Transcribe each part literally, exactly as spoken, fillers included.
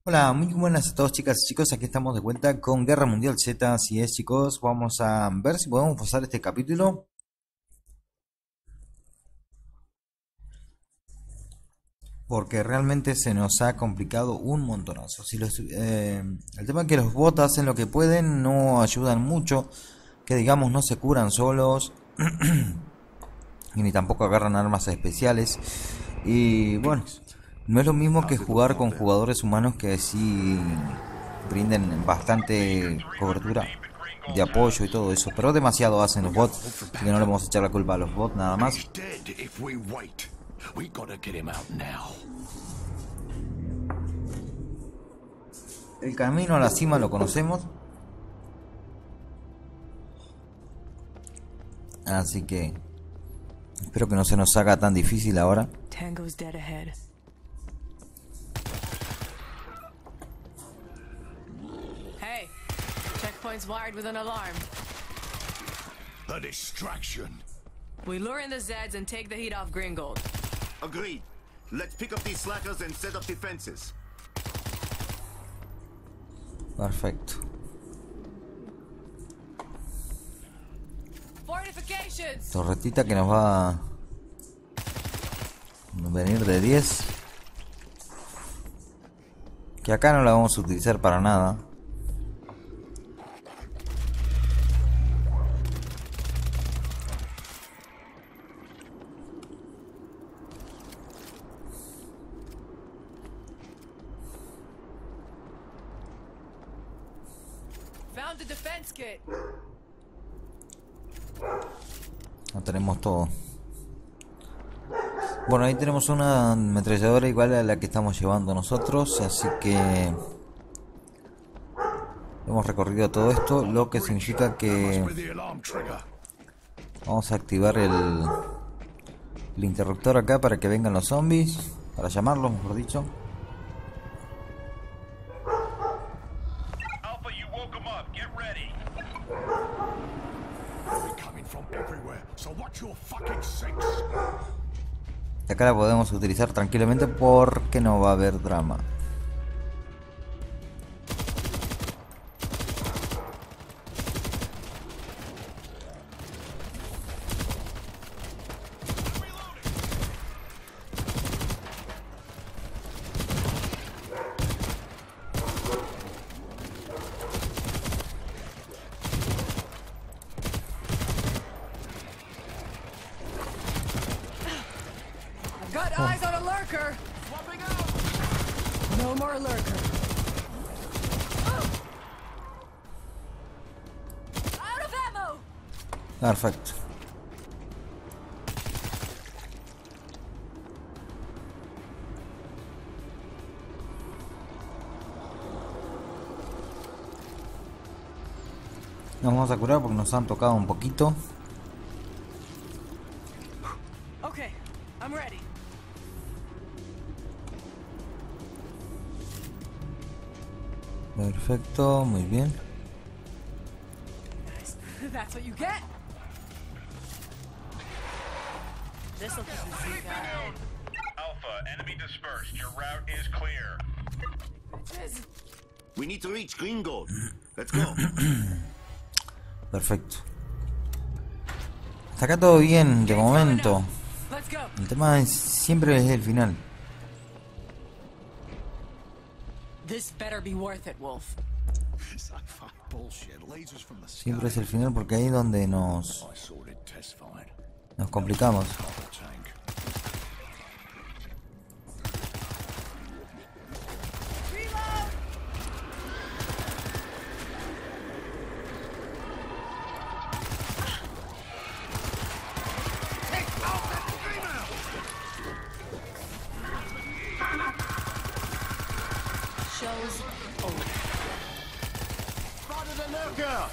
Hola, muy buenas a todos chicas y chicos, aquí estamos de vuelta con Guerra Mundial Z, así es chicos, vamos a ver si podemos pasar este capítulo, porque realmente se nos ha complicado un montonazo. Si los, eh, el tema es que los bots hacen lo que pueden, no ayudan mucho, que digamos no se curan solos, y ni tampoco agarran armas especiales, y bueno, no es lo mismo que jugar con jugadores humanos que sí brinden bastante cobertura de apoyo y todo eso, pero demasiado hacen los bots, así que no le vamos a echar la culpa a los bots nada más. El camino a la cima lo conocemos, así que espero que no se nos haga tan difícil ahora. Tango's dead ahead. Hey, checkpoint's wired with an alarm. A distraction. We lure in the Zeds and take the heat off Gringold. Agreed. Let's pick up these slackers and set up defenses. Perfecto. Fortifications. Torretita que nos va a venir de diez. Que acá no la vamos a utilizar para nada. Found the defense kit. No tenemos todo. Bueno, ahí tenemos una ametralladora igual a la que estamos llevando nosotros, así que hemos recorrido todo esto, lo que significa que vamos a activar el, el interruptor acá para que vengan los zombies, para llamarlos, mejor dicho. Alpha, you woke him up. Get ready. They're coming from everywhere, so watch your fucking six. Y acá la podemos utilizar tranquilamente porque no va a haber drama. Got eyes on a lurker. Swapping out. No more lurker. Out of ammo. Perfecto. Nos vamos a curar porque nos han tocado un poquito. Okay, I'm ready. Perfecto, muy bien. That's what you get. This'll keep the Zeke out. Alpha, enemy dispersed. Your route is clear. Bitches. We need to reach Gringold. Let's go. Perfecto. Hasta acá todo bien de momento. Let's go. El tema es siempre es el final. This better be worth it, Wolf. Sci-fi bullshit. Lasers from the sky. Siempre es el final porque ahí es donde nos, I sorted test fine. nos complicamos. Tank. Reload. Shows over. Spotted a lurker.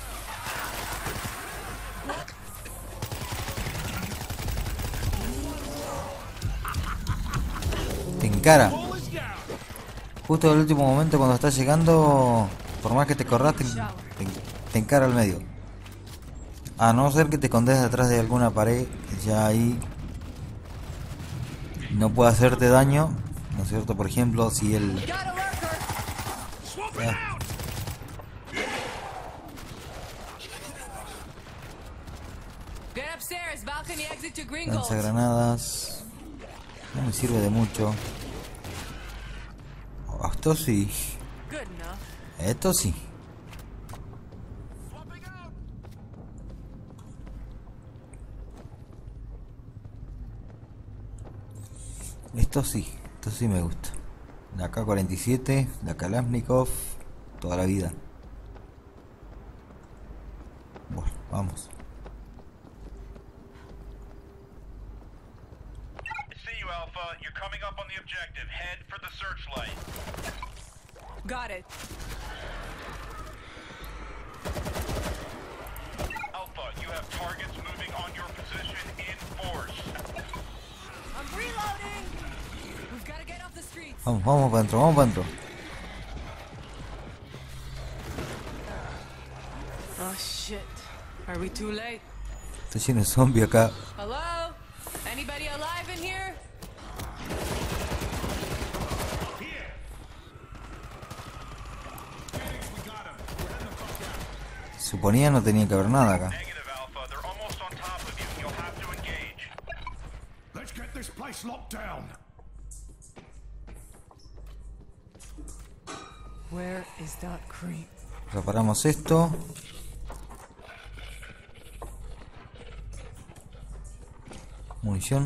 Te encara. Ball is down. Justo en el último momento cuando estás llegando, por más que te corras, te, te, te encara al medio. A no ser que te escondes detrás de alguna pared, ya ahí no puede hacerte daño, ¿no es cierto? Por ejemplo, si el, Got a lurker. Ah, Get upstairs, balcony exit to Green Gold. lanzagranadas. No me sirve de mucho. Oh, esto sí. Good enough. Esto sí. Esto sí. Esto sí me gusta. La K cuarenta y siete, la Kalashnikov, toda la vida. Bueno, vamos. See you, Alpha. You're coming up on the objective. Head for the searchlight. Got it. Alpha, you have targets moving on your position in force. I'm reloading. We've got to get off the streets. Vamos, vamos para adentro, vamos para adentro. Oh shit. Are we too late? Estoy lleno de zombies acá. Hello? Anybody alive in here? Suponía no tenía que haber nada acá. Negative, Alpha. They're almost on top of you. You'll have to engage. Let's get this place locked down. Where is that creep? Reparamos esto. Munición.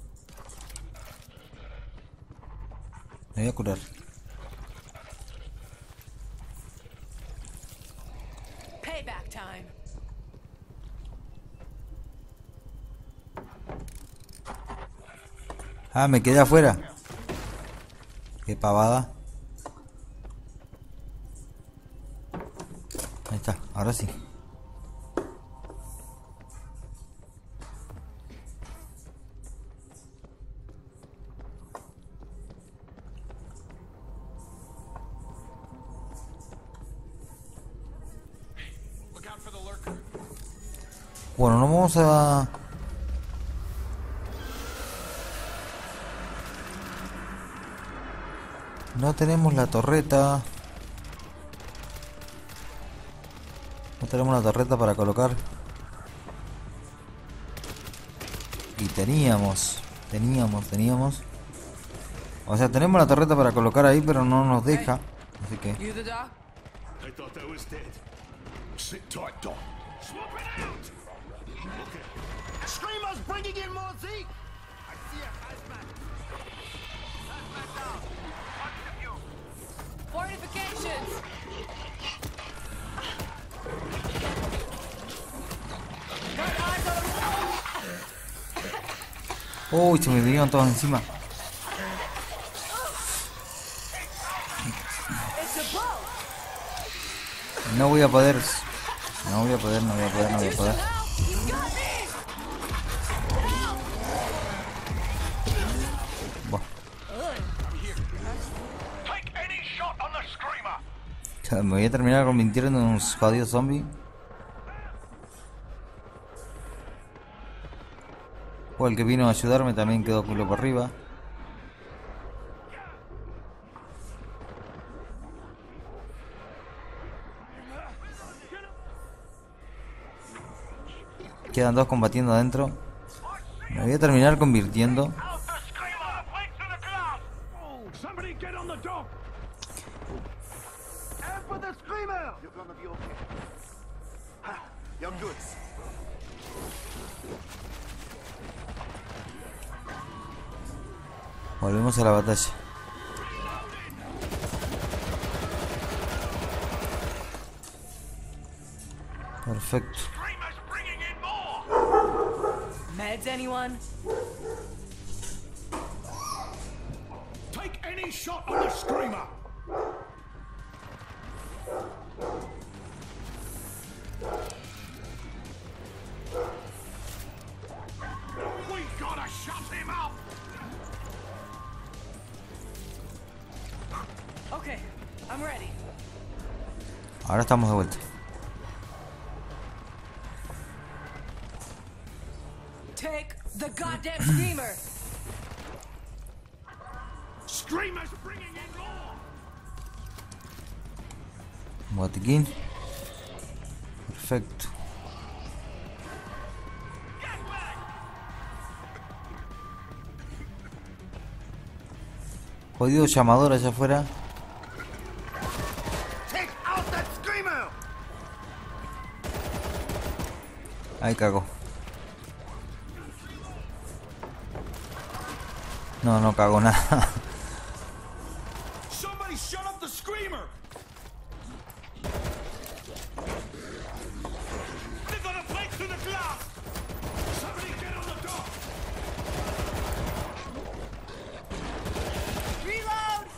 Me voy a curar. Payback time. Ah, me quedé afuera. Qué pavada. Ahí está, ahora sí. Bueno, nos vamos a... No tenemos la torreta. No tenemos la torreta para colocar. Y teníamos, teníamos, teníamos. O sea, tenemos la torreta para colocar ahí, pero no nos deja. Así que... You the doc? I thought I was dead. Sit tight, Doc. Swap it out! Okay. Screamer's bringing in more Zeke! I see a hazmat. Hazmat down. What's the view? Fortifications! Got eyes on Uy, se me vinieron todos encima. It's a boat! No voy a poder. No voy a poder, no voy a poder, no voy a poder. He's got me! Buah. Take any shot on the screamer. O sea, me voy a terminar convirtiendo en un jodido zombie. O el que vino a ayudarme también quedó culo por arriba. Quedan dos combatiendo adentro. Me voy a terminar convirtiendo. Out the screamer. Wait for the glass. Oh, somebody get on the dock! And for the screamer! You're gonna be okay. Ha, you're good. Volvemos a la batalla. Perfecto. Screamer's bringing in more. Meds, anyone? Take any shot on the screamer! We gotta shut him up! Okay, I'm ready. Ahora estamos de vuelta. Take the goddamn screamer! Screamer's bringing in more! Botiquín. Perfecto. Jodido llamador allá afuera. Take out that screamer! Ahí cagó. No, no cago nada. Somebody shut up the screamer! They're gonna break through the glass! Somebody get on the door! Reload!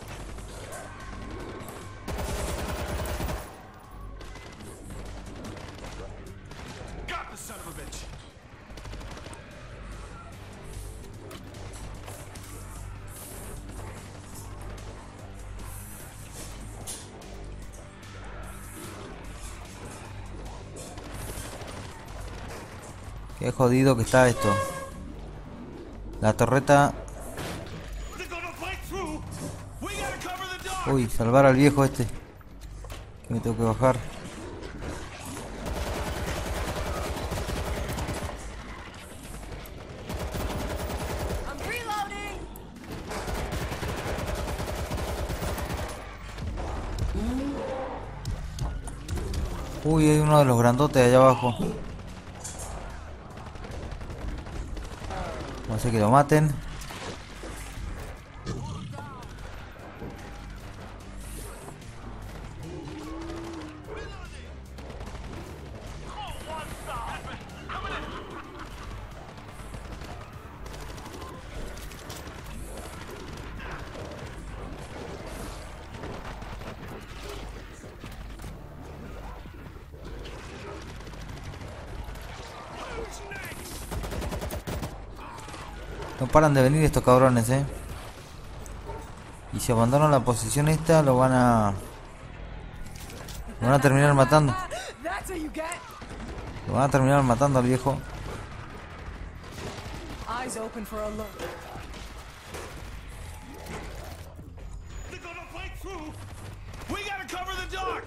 Got the son of a bitch! Qué jodido que está esto. La torreta. They're gonna break through! We gotta cover the door! Uy, salvar al viejo este. Que me tengo que bajar. I'm reloading! Uy, hay uno de los grandotes allá abajo. No sé que lo maten. No paran de venir estos cabrones, eh. Y si abandonan la posición esta, lo van a... Lo van a terminar matando. That's what you get. Lo van a terminar matando al viejo. Eyes open for a look. They're gonna break through! We gotta cover the dock!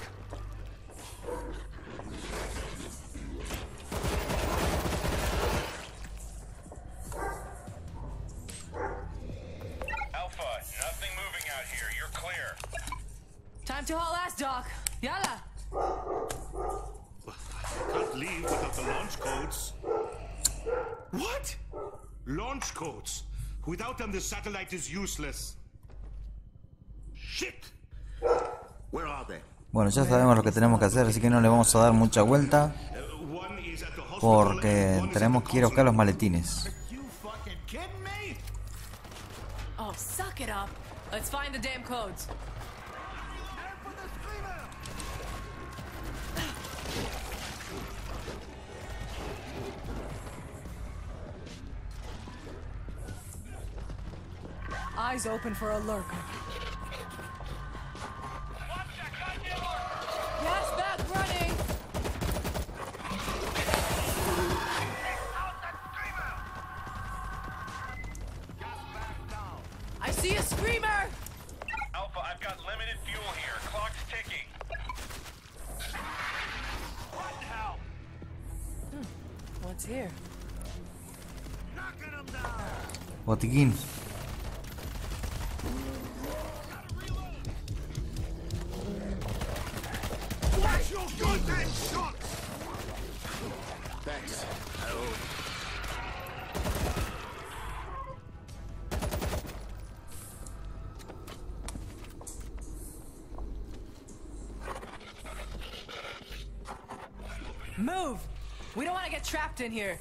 Alpha, nothing moving out here. You're clear. Time to haul ass, Doc. Yalla! Can't leave without the launch codes. What? Launch codes? Without them, the satellite is useless. Shit! Where are they? Bueno, ya sabemos lo que tenemos que hacer, así que no le vamos a dar mucha vuelta. Uh, one is at the hospital Porque and one is tenemos at the que ir a buscar los consulate. maletines. You fucking kidding me? Oh, suck it up. Let's find the damn codes. Eyes open for a lurker. Gas back running! I see a screamer! Alpha, I've got limited fuel here. Clock's ticking. What the hell? What's here? Knocking them down! Botiquín. Watch your goddamn shots! Thanks. Oh. Move! We don't want to get trapped in here.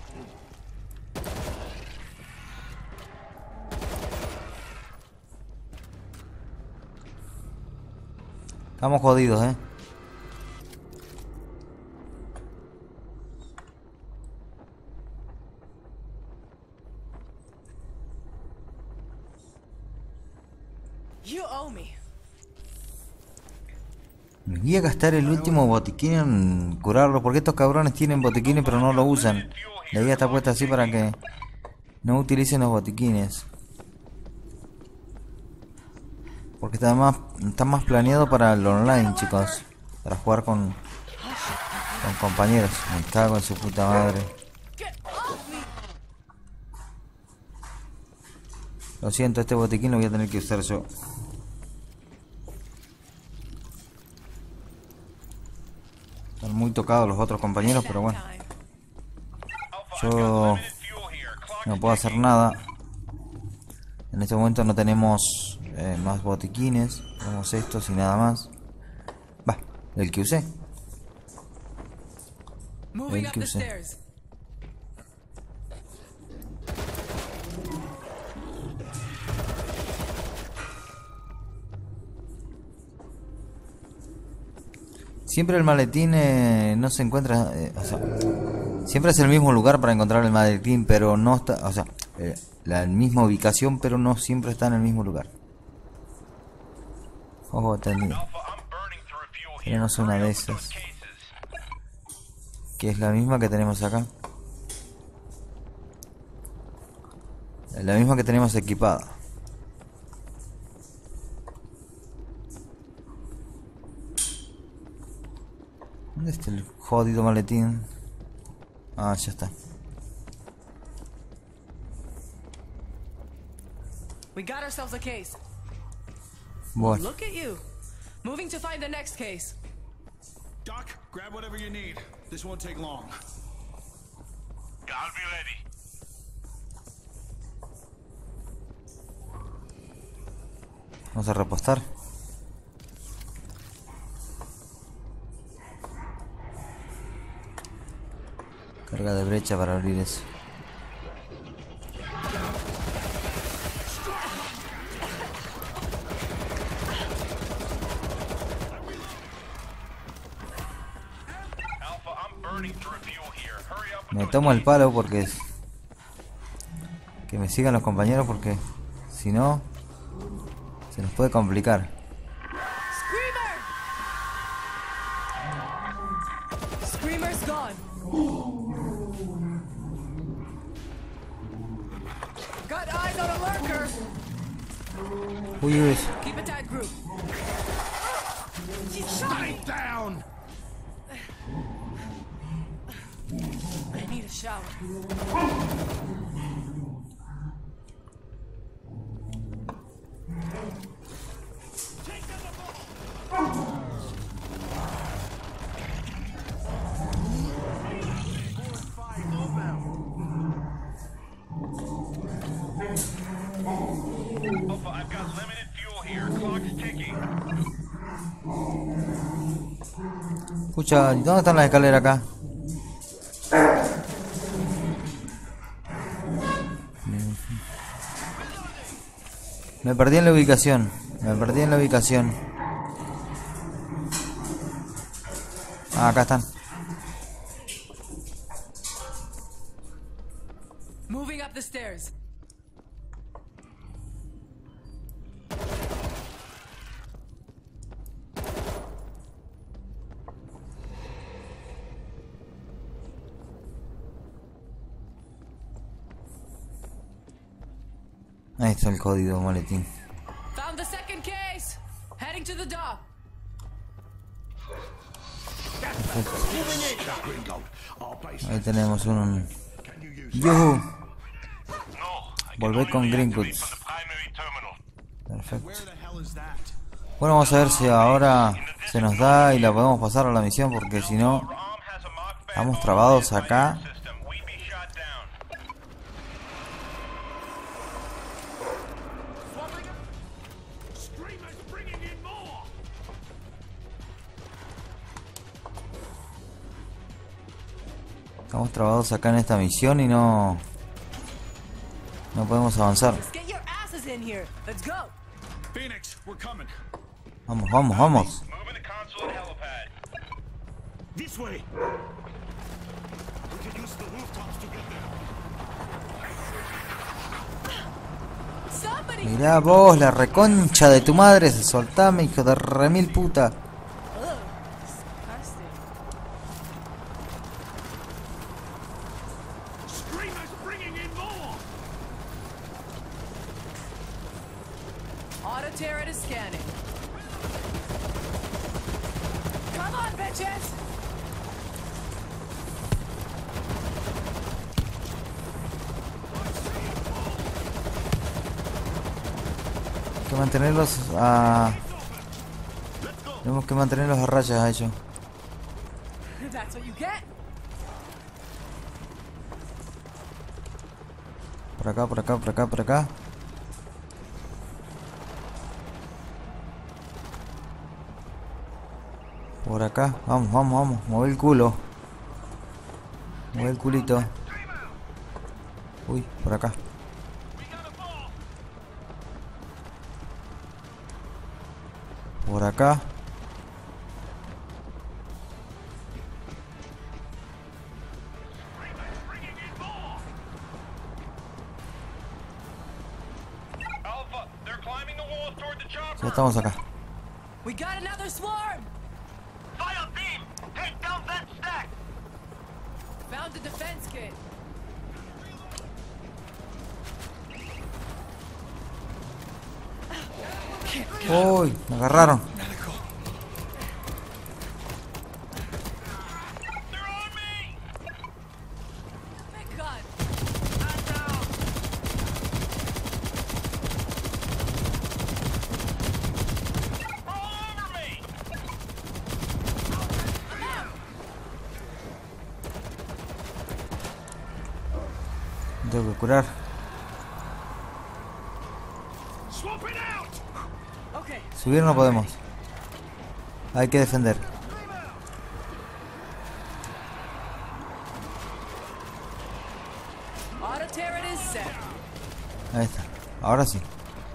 Estamos jodidos, eh. You owe me. Me voy a gastar el último botiquín en curarlo, porque estos cabrones tienen botiquines pero no lo usan. La idea está puesta así para que no utilicen los botiquines. Porque está más, está más planeado para el online, chicos. para jugar con, con compañeros. Me cago en su puta madre. Get off me! Lo siento, este botiquín lo voy a tener que usar yo. Están muy tocados los otros compañeros, pero bueno. Yo no puedo hacer nada. En este momento no tenemos eh, más botiquines. Tenemos estos y nada más. Va, el que usé. Moving El up que the usé. stairs. Siempre el maletín eh, no se encuentra, eh, o sea, siempre es el mismo lugar para encontrar el maletín, pero no está, o sea, eh, la misma ubicación, pero no siempre está en el mismo lugar. Ojo, tendido. Alpha, I'm burning through fuel here. Tenemos una de Hurry up with esas, those cases. que es la misma que tenemos acá. Es la misma que tenemos equipada. ¿Dónde está el jodido maletín? Ah, ya está. We got ourselves a case. Bueno, Look at you. Moving to find the next case. Doc, grab whatever you need. This won't take long. I'll be ready. vamos a repostar. Carga de brecha para abrir eso. Alpha, I'm burning through fuel here. Hurry up with Me those tomo el cases. palo porque es... que me sigan los compañeros porque si no se nos puede complicar. Screamer! Screamer's gone. Got eyes on a lurker. Uy, uy. Keep a tight group. Stay down! I need a shower. Alpha, I've got limited fuel here. Clock's ticking. Escucha, ¿dónde están las escaleras acá? Me perdí en la ubicación. Me perdí en la ubicación. Ah, acá están. Moving up the stairs. Ahí está el código maletín. Found the second case. Heading to the dock. Gringo, our base. Ahí tenemos un... Can you use ¡Yuhu! No, I can Volvé only con reactivate Greenwoods. from the primary terminal. Perfecto. Where the hell is that? Bueno, vamos a ver si ahora se nos da y la podemos pasar a la misión, porque si no, Our arm has a Mach estamos band trabados on the acá. system. We be shot down. Screamer's bringing in more! Estamos trabados acá en esta misión y no... no podemos avanzar. Let's get your asses in here. Let's go. Phoenix, we're coming. Vamos, vamos, vamos. Moving the consulate helipad. This way! We could use the rooftops to get there. Somebody. Mirá vos, la reconcha de tu madre. Soltame, hijo de remil puta. Ugh, disgusting. Screamer's bringing in more! Auto turret is scanning. Come on, bitches! Hay que mantenerlos a... Tenemos que mantenerlos a raya a ellos. That's what you get. Por acá, por acá, por acá, por acá. Por acá, vamos, vamos, vamos. Mueve el culo. Mueve el culito. Uy, por acá. Por acá. Alpha, they're climbing the walls toward the Ya chopper. estamos acá. We got another swarm! Fire team! Take down that stack! Found the defense kit. Uy, me agarraron. They're on me! Big gun. All over me! Me tengo que curar. Swap it out! Okay. Subir no podemos. Hay que defender. Auto turret is set. Ahí está. Ahora sí.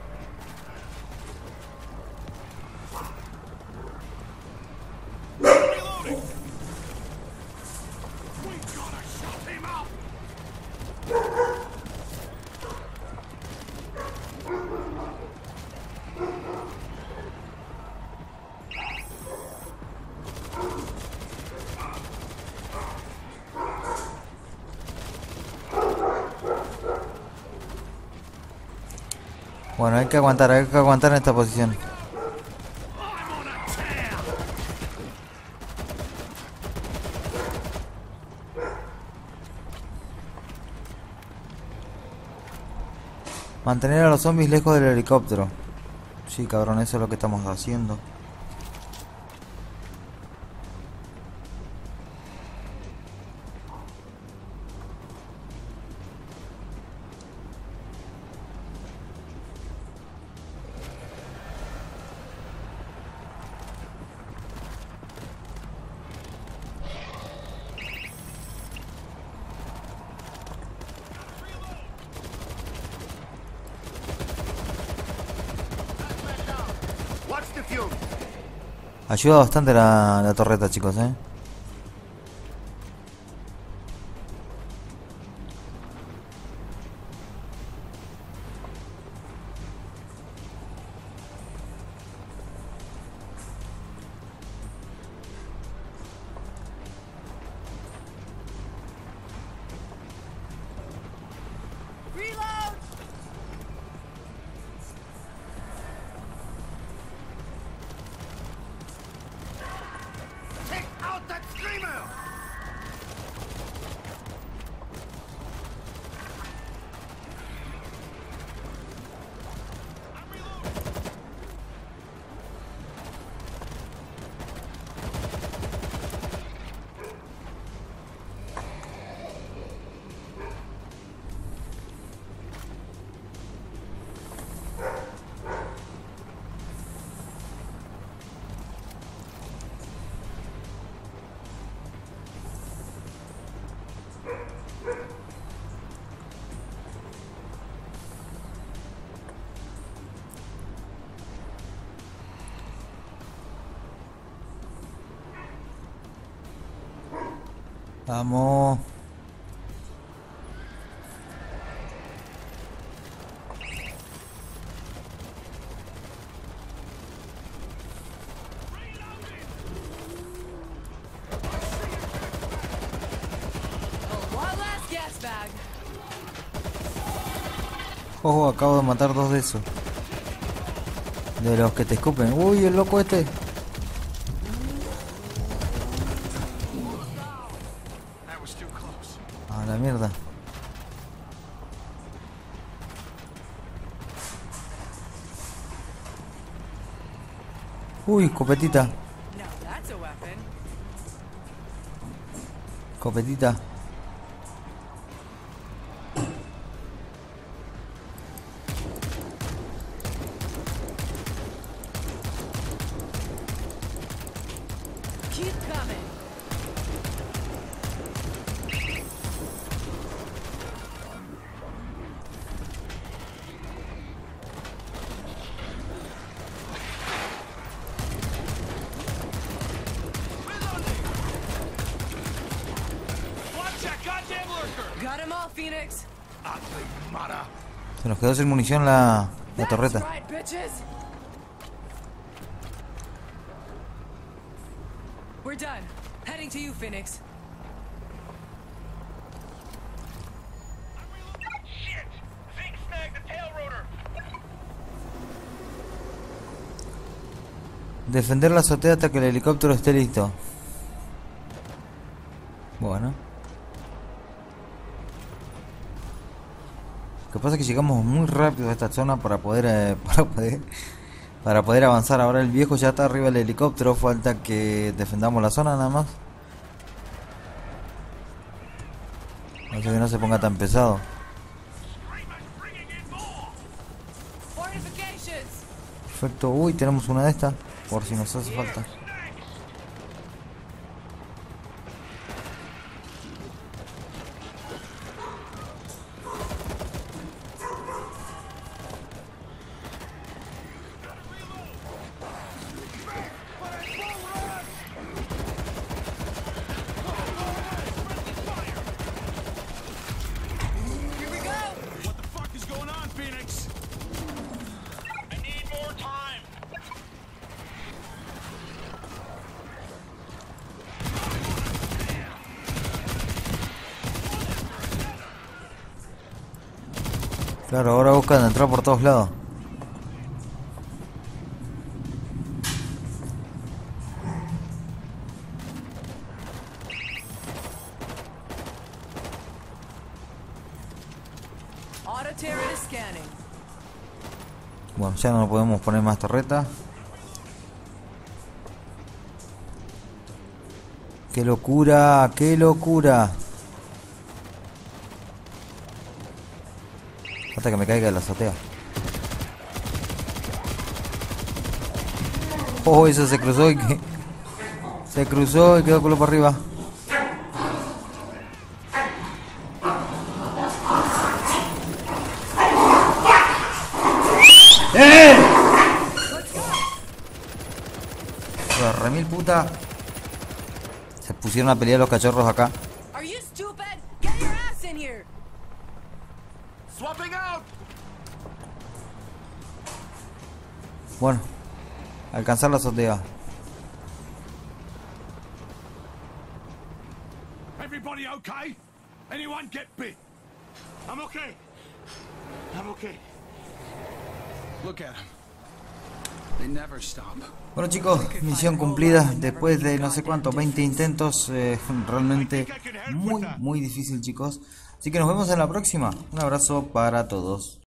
Reloading! We gotta shut him up! Bueno, hay que aguantar, hay que aguantar en esta posición. I'm on a tear! Mantener a los zombies lejos del helicóptero. Sí, cabrón, eso es lo que estamos haciendo. Watch the fume! Ayuda bastante la, la torreta, chicos, eh. Reload! Take out that screamer! Vamos. Oh, one last gas bag. Ojo, acabo de matar dos de esos. De los que te escupen. Uy, el loco este. mierda. Uy, escopetita. Now that's a weapon. Escopetita. Keep coming. Watch that goddamn lurker! Got him all, Phoenix. Ugly mother! Se nos quedó sin munición la, la That's torreta. right, bitches. We're done. Heading to you, Phoenix. Shit! Zeke snagged the tail rotor. Defender la azotea hasta que el helicóptero esté listo. Bueno. Lo que pasa es que llegamos muy rápido a esta zona para poder, eh, para poder para poder avanzar. Ahora el viejo ya está arriba del helicóptero. Falta que defendamos la zona nada más. Así que no se ponga tan pesado. Fortifications. Perfecto. Uy, tenemos una de estas. Por si nos hace falta. Here we go. What the fuck is going on, Phoenix? I need more time. Claro, ahora buscan entrar por todos lados. Auto turret is scanning. Bueno, ya no podemos poner más torreta. ¡Qué locura! ¡Qué locura! Hasta que me caiga de la azotea. Oh, eso se cruzó y que... Se cruzó y quedó culo para arriba. ¡Eh! La remil puta. Se pusieron a pelear los cachorros acá. Are you stupid? Get your ass in here. Swapping out! Bueno, alcanzar la azotea. Everybody okay? Anyone get bit? I'm okay. I'm okay. Look at them. They never stop. Bueno chicos, misión cumplida después de no sé cuánto, veinte intentos, eh, realmente muy muy difícil chicos. Así que nos vemos en la próxima. Un abrazo para todos.